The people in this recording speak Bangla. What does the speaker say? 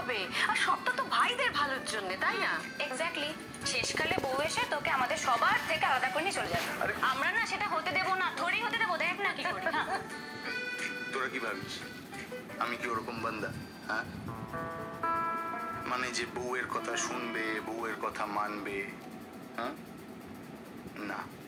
হবে, আর সবটা তো ভাইদের ভালোর জন্য, তাই না? এক্স্যাক্টলি। শেষকালে বউ এসে তোকে আমাদের সবার থেকে আলাদা করে নিয়ে চলে যাবে। আমরা না সেটা হতে দেবো না, থোড়ি হতে দেবো, দেখ না কি করি। তোরা কি ভাবিস আমি কি ওরকম বান্দা? হ্যাঁ, মানে যে বউয়ের কথা শুনবে, বউয়ের কথা মানবে? হ্যাঁ, না।